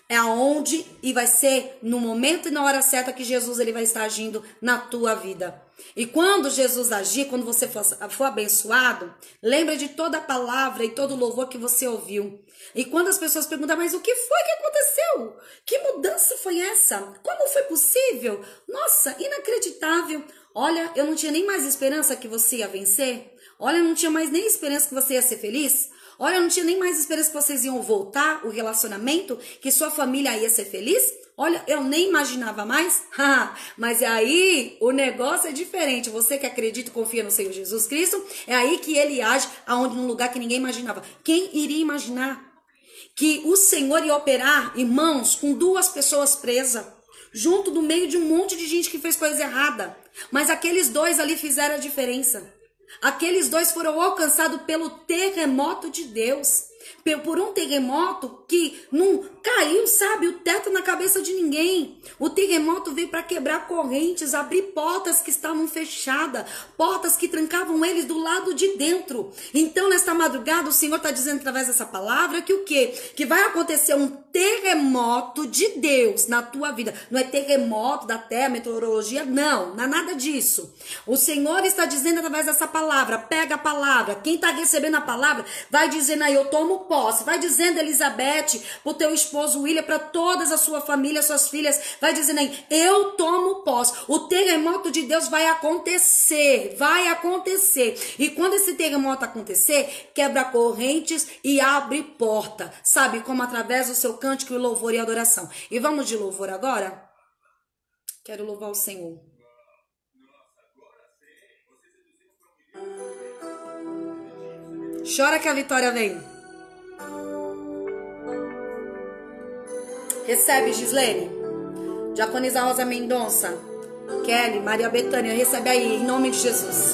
é aonde e vai ser no momento e na hora certa que Jesus ele vai estar agindo na tua vida. E quando Jesus agir, quando você for, for abençoado, lembra de toda a palavra e todo o louvor que você ouviu. E quando as pessoas perguntam, mas o que foi que aconteceu? Que mudança foi essa? Como foi possível? Nossa, inacreditável. Olha, eu não tinha nem mais esperança que você ia vencer. Olha, eu não tinha mais nem esperança que você ia ser feliz. Olha, eu não tinha nem mais esperança que vocês iam voltar o relacionamento, que sua família ia ser feliz. Olha, eu nem imaginava mais. Mas é aí, o negócio é diferente. Você que acredita e confia no Senhor Jesus Cristo, é aí que ele age aonde num lugar que ninguém imaginava. Quem iria imaginar que o Senhor ia operar, irmãos, com duas pessoas presas, junto do meio de um monte de gente que fez coisa errada? Mas aqueles dois ali fizeram a diferença. Aqueles dois foram alcançados pelo terremoto de Deus. Por um terremoto que não caiu, sabe, o teto na cabeça de ninguém. O terremoto veio para quebrar correntes, abrir portas que estavam fechadas, portas que trancavam eles do lado de dentro. Então, nesta madrugada, o Senhor está dizendo através dessa palavra que o quê? Que vai acontecer um terremoto de Deus na tua vida. Não é terremoto da terra, meteorologia, não, não é nada disso. O Senhor está dizendo através dessa palavra, pega a palavra. Quem está recebendo a palavra vai dizendo aí, eu tomo posse. Vai dizendo, Elizabeth, pro teu esposo William, para todas a sua família, suas filhas, vai dizendo aí, eu tomo posse. O terremoto de Deus vai acontecer, vai acontecer. E quando esse terremoto acontecer, quebra correntes e abre porta, sabe, como através do seu cântico e louvor e adoração. E vamos de louvor agora? Quero louvar o Senhor. Chora que a vitória vem. Recebe, Gislene. Diaconisa Rosa Mendonça. Kelly, Maria Bethânia, recebe aí, em nome de Jesus.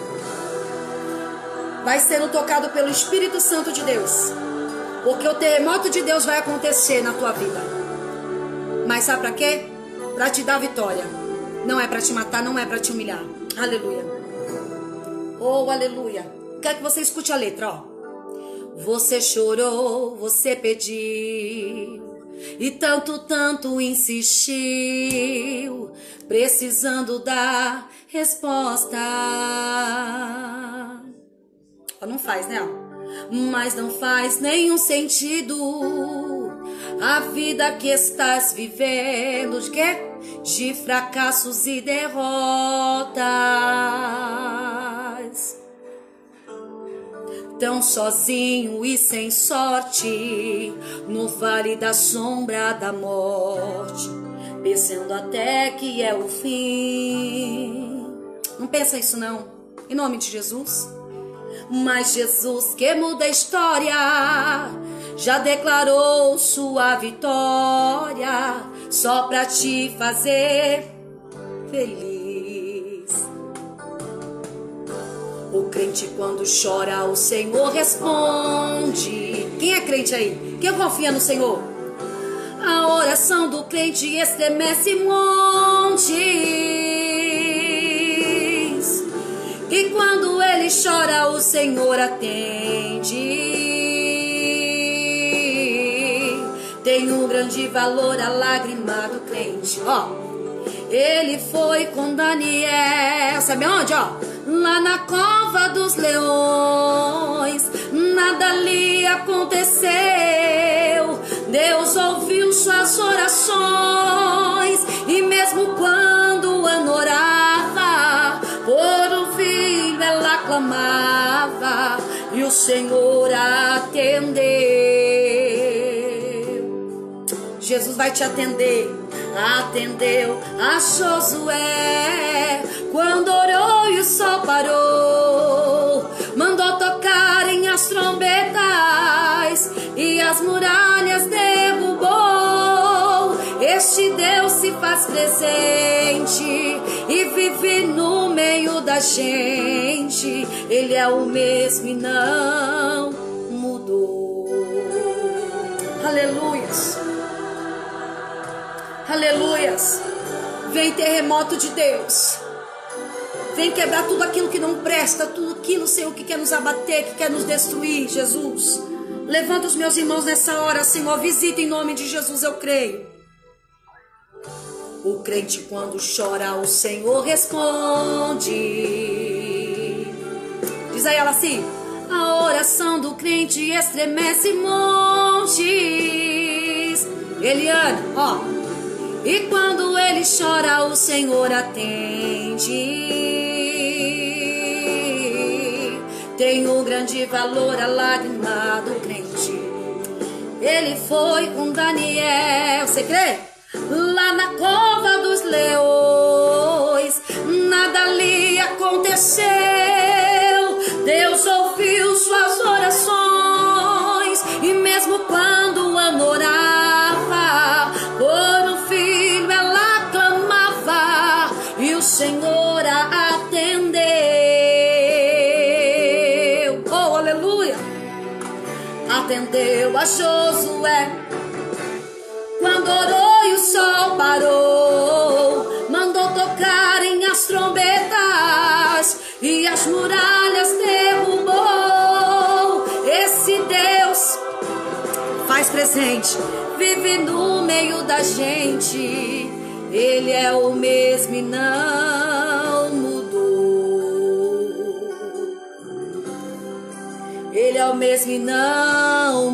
Vai sendo tocado pelo Espírito Santo de Deus. Porque o terremoto de Deus vai acontecer na tua vida. Mas sabe pra quê? Pra te dar vitória. Não é pra te matar, não é pra te humilhar. Aleluia. Oh, aleluia. Quero que você escute a letra, ó. Você chorou, você pediu, e tanto, tanto insistiu, precisando dar resposta. Ó, não faz, né? Mas não faz nenhum sentido a vida que estás vivendo. De quê? De fracassos e derrotas. Tão sozinho e sem sorte, no vale da sombra da morte, pensando até que é o fim. Não pensa isso não, em nome de Jesus. Mas Jesus que muda a história, já declarou sua vitória, só pra te fazer feliz. O crente quando chora, o Senhor responde. Quem é crente aí? Quem confia no Senhor? A oração do crente estremece montes. E quando ele chora, o Senhor atende. Tem um grande valor a lágrima do crente. Ó, ele foi com Daniel, sabe onde, ó? Lá na cova dos leões, nada lhe aconteceu. Deus ouviu suas orações, e mesmo quando Ana orava por um filho, ela clamava, e o Senhor atendeu. Jesus vai te atender. Atendeu a Josué quando orou e o sol parou, mandou tocarem as trombetas e as muralhas derrubou. Este Deus se faz presente e vive no meio da gente. Ele é o mesmo e não mudou. Aleluias. Aleluias. Vem terremoto de Deus. Vem quebrar tudo aquilo que não presta, tudo aquilo, Senhor, que quer nos abater, que quer nos destruir, Jesus. Levanta os meus irmãos nessa hora, Senhor. Visita em nome de Jesus, eu creio. O crente quando chora, o Senhor responde. Diz aí ela assim: a oração do crente estremece montes. Eliane, ó. E quando ele chora, o Senhor atende. Tem um grande valor a lágrima do crente. Ele foi com Daniel, você crê? Lá na cova dos leões, nada lhe aconteceu. Deus ouviu suas orações, e mesmo quando a orava por um filho, ela clamava, e o Senhor a atendeu. Oh, aleluia! Atendeu a Josué quando orou e o sol parou, mandou tocarem as trombetas e as muralhas derrubou. Esse Deus faz presente, vive no meio da gente. Ele é o mesmo e não mudou. Ele é o mesmo e não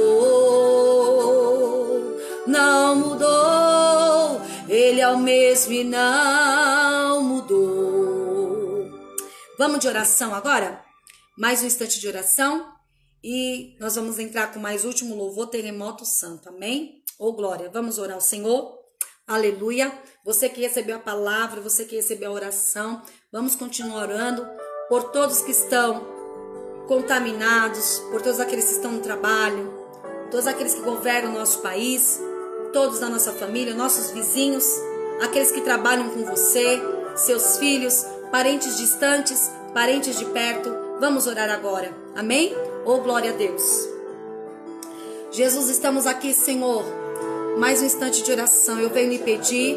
mudou. Não mudou. Ele é o mesmo e não mudou. Vamos de oração agora? Mais um instante de oração. E nós vamos entrar com mais último louvor, Terremoto Santo. Amém? Ô glória. Vamos orar ao Senhor. Aleluia. Você que recebeu a palavra, você que recebeu a oração, vamos continuar orando por todos que estão contaminados, por todos aqueles que estão no trabalho, todos aqueles que governam o nosso país, todos da nossa família, nossos vizinhos, aqueles que trabalham com você, seus filhos, parentes distantes, parentes de perto. Vamos orar agora. Amém? Oh, glória a Deus. Jesus, estamos aqui, Senhor, mais um instante de oração. Eu venho lhe pedir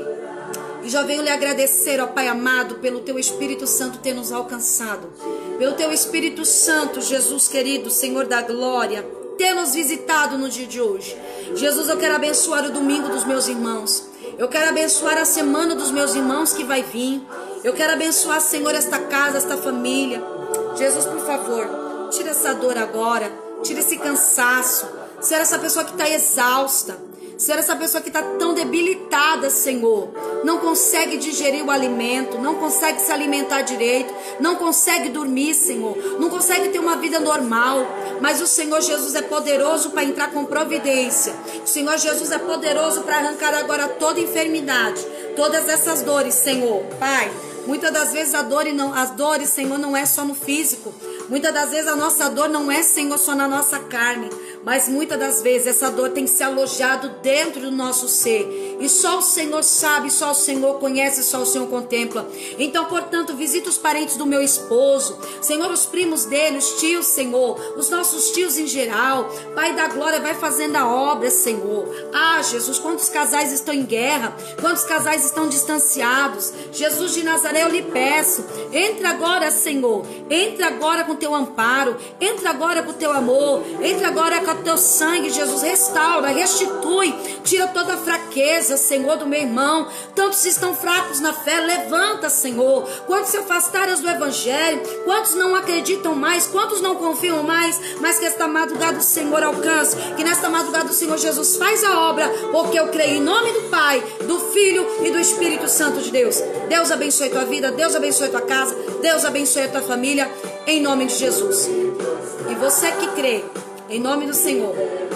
e já venho lhe agradecer, ó Pai amado, pelo Teu Espírito Santo ter nos alcançado, pelo Teu Espírito Santo, Jesus querido, Senhor da glória, ter nos visitado no dia de hoje. Jesus, eu quero abençoar o domingo dos meus irmãos. Eu quero abençoar a semana dos meus irmãos que vai vir. Eu quero abençoar, Senhor, esta casa, esta família. Jesus, por favor, tira essa dor agora, tira esse cansaço. Senhor, essa pessoa que está exausta, Senhor, essa pessoa que está tão debilitada, Senhor, não consegue digerir o alimento, não consegue se alimentar direito, não consegue dormir, Senhor, não consegue ter uma vida normal, mas o Senhor Jesus é poderoso para entrar com providência. O Senhor Jesus é poderoso para arrancar agora toda enfermidade, todas essas dores, Senhor. Pai, muitas das vezes a dor e não, as dores, Senhor, não é só no físico. Muitas das vezes a nossa dor não é, Senhor, só na nossa carne, mas muitas das vezes essa dor tem se alojado dentro do nosso ser. E só o Senhor sabe, só o Senhor conhece, só o Senhor contempla. Então, portanto, visita os parentes do meu esposo, Senhor, os primos dele, os tios, Senhor, os nossos tios em geral. Pai da glória, vai fazendo a obra, Senhor. Ah, Jesus, quantos casais estão em guerra, quantos casais estão distanciados. Jesus de Nazaré, eu lhe peço, entra agora, Senhor, entra agora com teu amparo, entra agora com teu amor, entra agora com o teu sangue, Jesus, restaura, restitui, tira toda a fraqueza, Senhor, do meu irmão. Tantos estão fracos na fé, levanta, Senhor. Quantos se afastaram do evangelho, quantos não acreditam mais, quantos não confiam mais, mas que esta madrugada o Senhor alcance, que nesta madrugada o Senhor Jesus faz a obra, porque eu creio em nome do Pai, do Filho e do Espírito Santo de Deus. Deus abençoe a tua vida, Deus abençoe a tua casa, Deus abençoe a tua família, em nome de Jesus. E você que crê, em nome do Senhor,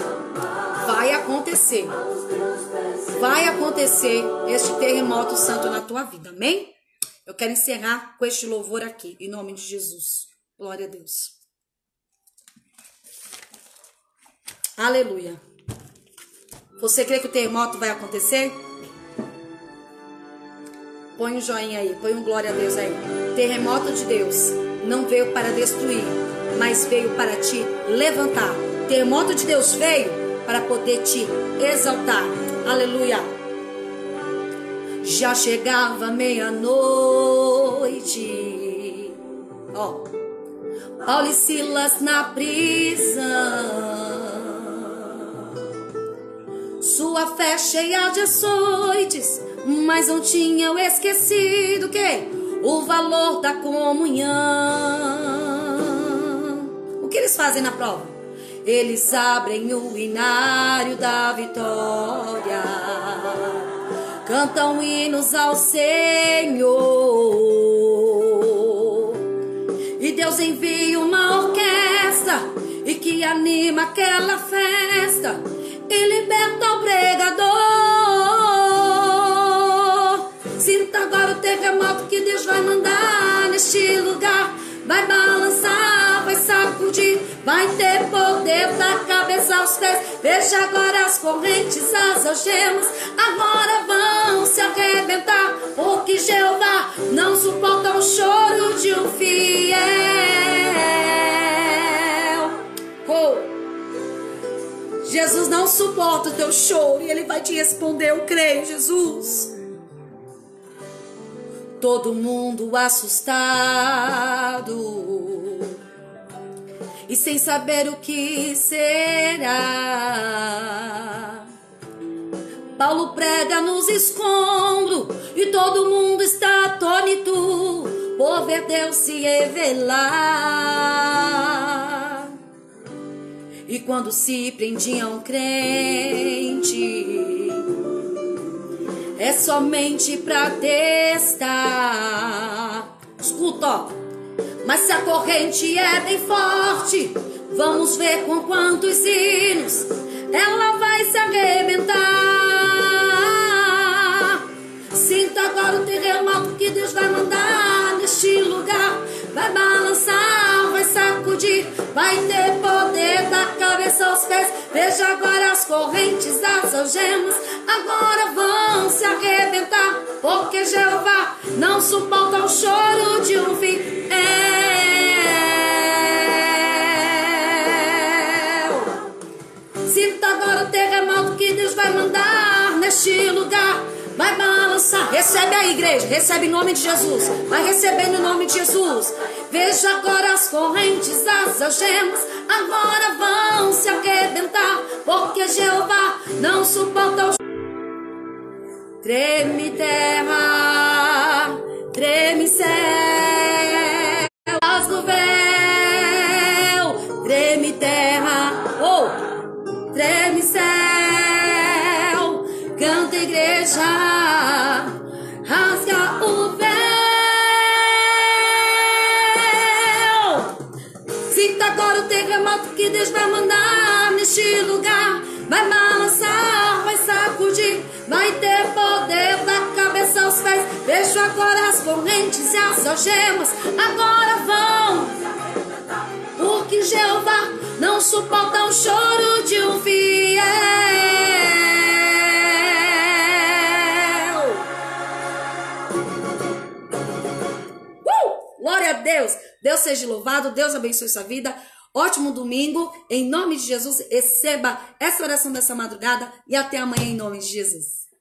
vai acontecer, vai acontecer este terremoto santo na tua vida, amém? Eu quero encerrar com este louvor aqui, em nome de Jesus. Glória a Deus. Aleluia. Você crê que o terremoto vai acontecer? Põe um joinha aí, põe um glória a Deus aí. Terremoto de Deus não veio para destruir, mas veio para te levantar. Terremoto de Deus veio para poder te exaltar. Aleluia. Já chegava meia-noite, ó, Paulo e Silas na prisão, Sua fé cheia de açoites, mas não tinham esquecido que o valor da comunhão. O que eles fazem na prova? Eles abrem o inário da vitória, cantam hinos ao Senhor, e Deus envia uma orquestra e que anima aquela festa e liberta o pregador. Sinta agora o terremoto que Deus vai mandar neste lugar. Vai balançar, vai sacudir, vai ter poder da cabeça aos pés. Veja agora as correntes, as algemas, agora vão se arrebentar, porque Jeová não suporta o choro de um fiel. Oh. Jesus não suporta o teu choro e Ele vai te responder, eu creio, Jesus. Todo mundo assustado e sem saber o que será. Paulo prega nos escombros e todo mundo está atônito por ver Deus se revelar. E quando se prendia um crente, é somente pra testar. Escuta, ó. Mas se a corrente é bem forte, vamos ver com quantos hinos ela vai se arrebentar. Sinta agora o terremoto que Deus vai mandar neste lugar. Vai balançar, vai sacudir, vai ter poder da cabeça aos pés. Veja agora as correntes, as algemas, agora vão se arrebentar, porque Jeová não suporta o choro de um fiel. Sinta agora o terremoto que Deus vai mandar neste lugar. Vai balançar, recebe a igreja, recebe em nome de Jesus, vai recebendo em nome de Jesus. Veja agora as correntes, as algemas, agora vão se arrebentar, porque Jeová não suporta o... Treme terra, treme céu, rasga o véu, treme terra, oh, treme céu, canta igreja, rasga o véu. Sinta agora o terremoto que Deus vai mandar neste lugar. Vai balançar, vai sacudir, vai ter poder da cabeça aos pés. Vejo agora as correntes e as algemas, agora vão, porque Jeová não suporta o choro de um fiel. Uh! Glória a Deus. Deus seja louvado, Deus abençoe sua vida. Ótimo domingo, em nome de Jesus. Receba essa oração dessa madrugada e até amanhã em nome de Jesus.